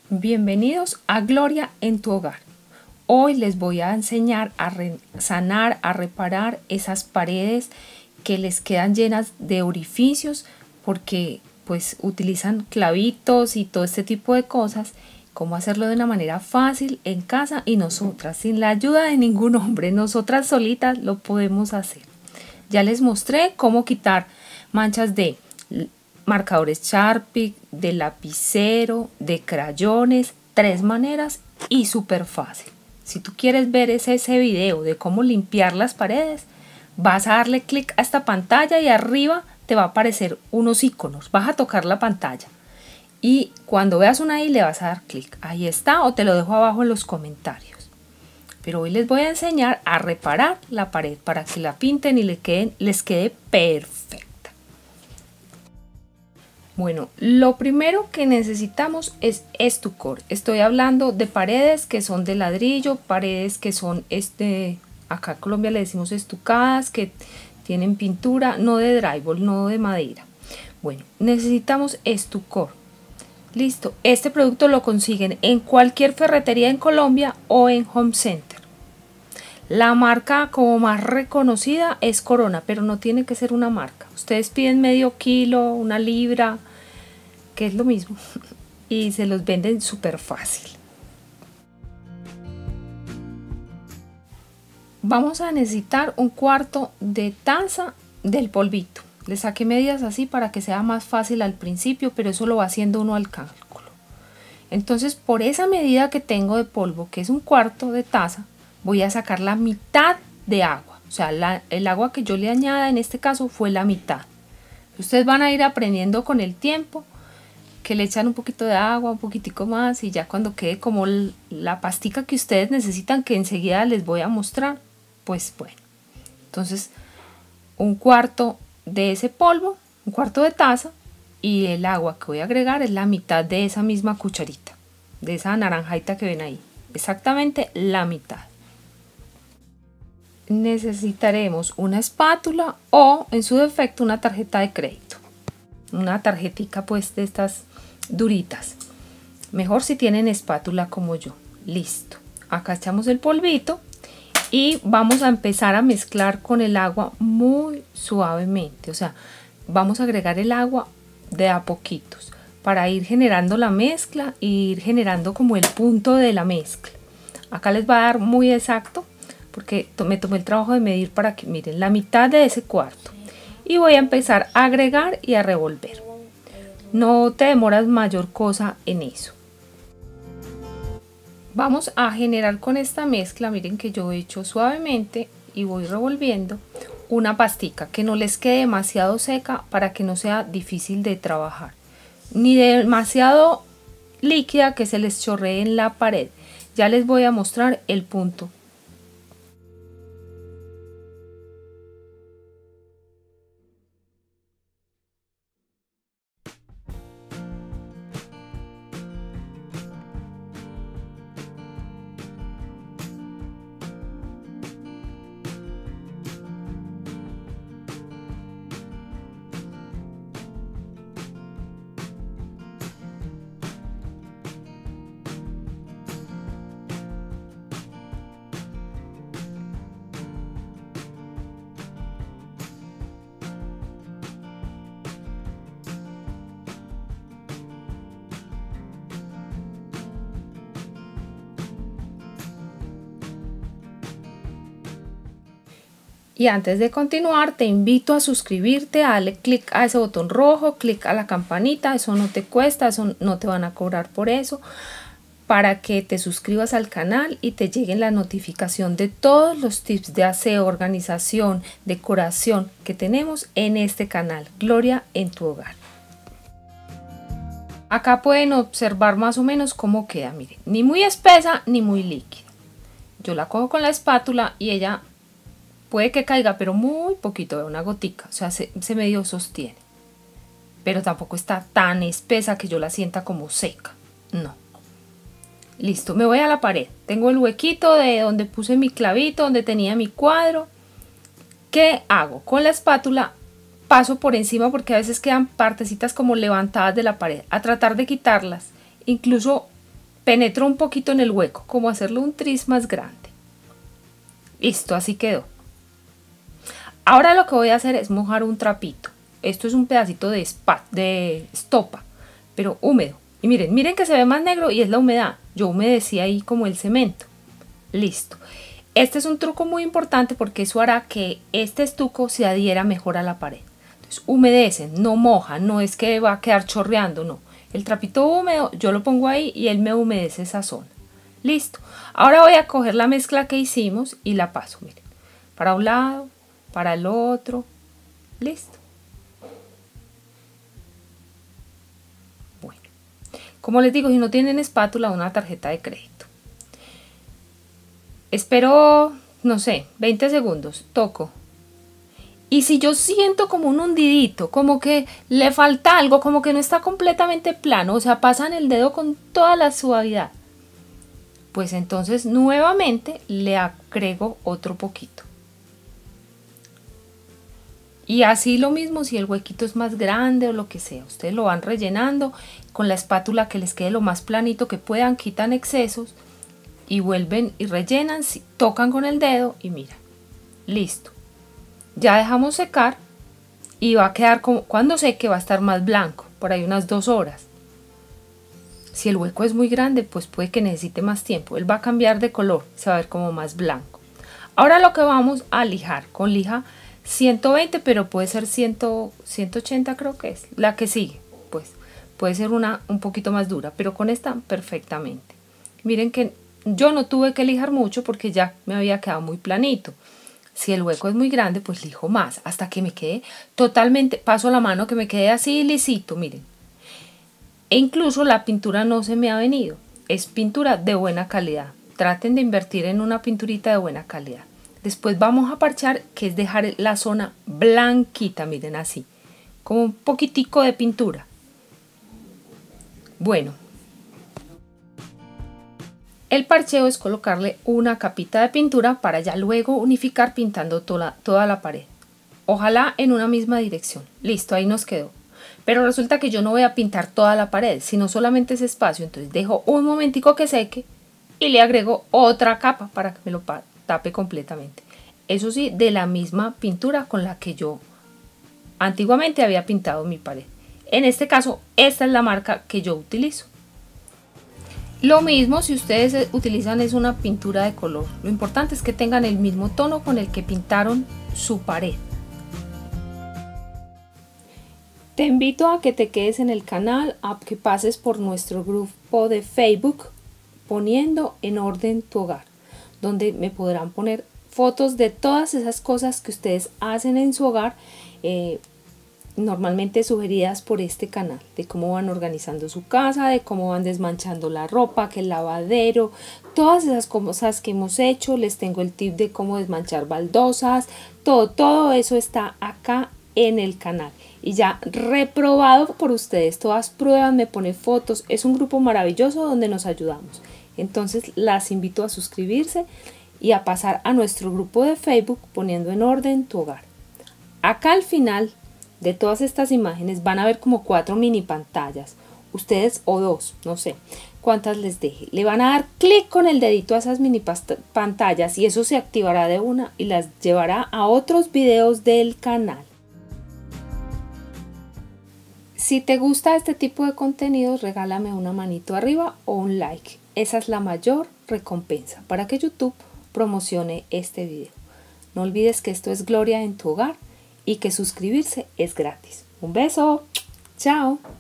Bienvenidos a Gloria en tu hogar. Hoy les voy a enseñar a sanar, a reparar esas paredes que les quedan llenas de orificios porque pues utilizan clavitos y todo este tipo de cosas. Cómo hacerlo de una manera fácil en casa y nosotras, sin la ayuda de ningún hombre, nosotras solitas lo podemos hacer. Ya les mostré cómo quitar manchas de marcadores Sharpie, de lapicero, de crayones, 3 maneras y súper fácil. Si tú quieres ver ese video de cómo limpiar las paredes, vas a darle clic a esta pantalla y arriba te va a aparecer unos iconos. Vas a tocar la pantalla y cuando veas una ahí le vas a dar clic. Ahí está, o te lo dejo abajo en los comentarios. Pero hoy les voy a enseñar a reparar la pared para que la pinten y les quede perfecta. Bueno, lo primero que necesitamos es estucor. Estoy hablando de paredes que son de ladrillo, paredes que son acá en Colombia le decimos estucadas, que tienen pintura, no de drywall, no de madera. Bueno, necesitamos estucor. Listo, este producto lo consiguen en cualquier ferretería en Colombia o en Home Center. La marca como más reconocida es Corona, pero no tiene que ser una marca. Ustedes piden medio kilo, una libra, que es lo mismo, y se los venden súper fácil. Vamos a necesitar 1/4 de taza del polvito. Le saqué medidas así para que sea más fácil al principio, pero eso lo va haciendo uno al cálculo. Entonces, por esa medida que tengo de polvo, que es 1/4 de taza, voy a sacar la mitad de agua. O sea, el agua que yo le añada en este caso fue la mitad. Ustedes van a ir aprendiendo con el tiempo que le echan un poquito de agua, un poquitico más, y ya cuando quede como la pastica que ustedes necesitan, que enseguida les voy a mostrar, pues bueno. Entonces, 1/4 de ese polvo, 1/4 de taza, y el agua que voy a agregar es la mitad de esa misma cucharita, de esa naranjita que ven ahí, exactamente la mitad. Necesitaremos una espátula o en su defecto una tarjeta de crédito, una tarjetica pues de estas duritas, mejor si tienen espátula como yo. Listo, acá echamos el polvito y vamos a empezar a mezclar con el agua muy suavemente, o sea, vamos a agregar el agua de a poquitos para ir generando la mezcla e ir generando como el punto de la mezcla. Acá les va a dar muy exacto porque me tomé el trabajo de medir para que miren la mitad de ese cuarto, y voy a empezar a agregar y a revolver. No te demoras mayor cosa en eso. Vamos a generar con esta mezcla, miren que yo he hecho suavemente y voy revolviendo una pastica que no les quede demasiado seca para que no sea difícil de trabajar, ni demasiado líquida que se les chorree en la pared. Ya les voy a mostrar el punto. Y antes de continuar, te invito a suscribirte, a darle clic a ese botón rojo, clic a la campanita, eso no te cuesta, eso no te van a cobrar por eso, para que te suscribas al canal y te lleguen la notificación de todos los tips de aseo, organización, decoración que tenemos en este canal, Gloria en tu hogar. Acá pueden observar más o menos cómo queda, miren, ni muy espesa ni muy líquida. Yo la cojo con la espátula y ella puede que caiga, pero muy poquito, de una gotica, o sea, se medio sostiene. Pero tampoco está tan espesa que yo la sienta como seca, no. Listo, me voy a la pared. Tengo el huequito de donde puse mi clavito, donde tenía mi cuadro. ¿Qué hago? Con la espátula paso por encima porque a veces quedan partecitas como levantadas de la pared. A tratar de quitarlas. Incluso penetro un poquito en el hueco, como hacerle un tris más grande. Listo, así quedó. Ahora lo que voy a hacer es mojar un trapito. Esto es un pedacito de estopa, pero húmedo. Y miren que se ve más negro y es la humedad. Yo humedecí ahí como el cemento. Listo. Este es un truco muy importante porque eso hará que este estuco se adhiera mejor a la pared. Entonces humedecen, no mojan, no es que va a quedar chorreando, no. El trapito húmedo yo lo pongo ahí y él me humedece esa zona. Listo. Ahora voy a coger la mezcla que hicimos y la paso, miren. Para un lado, para el otro. Listo. Bueno. Como les digo, si no tienen espátula, una tarjeta de crédito. Espero, no sé, 20 segundos. Toco. Y si yo siento como un hundidito, como que le falta algo, como que no está completamente plano, o sea, pasan el dedo con toda la suavidad, pues entonces nuevamente le agrego otro poquito. Y así lo mismo si el huequito es más grande o lo que sea. Ustedes lo van rellenando con la espátula que les quede lo más planito que puedan, quitan excesos y vuelven y rellenan, tocan con el dedo y mira, listo. Ya dejamos secar y va a quedar como, cuando seque va a estar más blanco, por ahí unas 2 horas. Si el hueco es muy grande, pues puede que necesite más tiempo. Él va a cambiar de color, se va a ver como más blanco. Ahora lo que vamos a lijar con lija 120, pero puede ser 180 creo que es. La que sigue, pues puede ser una un poquito más dura, pero con esta perfectamente. Miren que yo no tuve que lijar mucho porque ya me había quedado muy planito. Si el hueco es muy grande, pues lijo más, hasta que me quede totalmente, paso la mano que me quede así lisito, miren. E incluso la pintura no se me ha venido, es pintura de buena calidad. Traten de invertir en una pinturita de buena calidad. Después vamos a parchar, que es dejar la zona blanquita, miren así, como un poquitico de pintura. Bueno, el parcheo es colocarle una capita de pintura para ya luego unificar pintando toda la pared. Ojalá en una misma dirección. Listo, ahí nos quedó. Pero resulta que yo no voy a pintar toda la pared, sino solamente ese espacio. Entonces dejo un momentico que seque y le agrego otra capa para que me lo tape completamente. Eso sí, de la misma pintura con la que yo antiguamente había pintado mi pared. En este caso, esta es la marca que yo utilizo. Lo mismo si ustedes utilizan es una pintura de color. Lo importante es que tengan el mismo tono con el que pintaron su pared. Te invito a que te quedes en el canal, a que pases por nuestro grupo de Facebook poniendo en orden tu hogar, donde me podrán poner fotos de todas esas cosas que ustedes hacen en su hogar, normalmente sugeridas por este canal, de cómo van organizando su casa, de cómo van desmanchando la ropa, que el lavadero, todas esas cosas que hemos hecho. Les tengo el tip de cómo desmanchar baldosas, todo eso está acá en el canal y ya reprobado por ustedes. Todas pruebas, me pone fotos, es un grupo maravilloso donde nos ayudamos. Entonces las invito a suscribirse y a pasar a nuestro grupo de Facebook poniendo en orden tu hogar. Acá al final de todas estas imágenes van a ver como 4 mini pantallas, ustedes o 2, no sé cuántas les deje. Le van a dar clic con el dedito a esas mini pantallas y eso se activará de una y las llevará a otros videos del canal. Si te gusta este tipo de contenidos, regálame una manito arriba o un like. Esa es la mayor recompensa para que YouTube promocione este video. No olvides que esto es Gloria en tu hogar y que suscribirse es gratis. Un beso. Chao.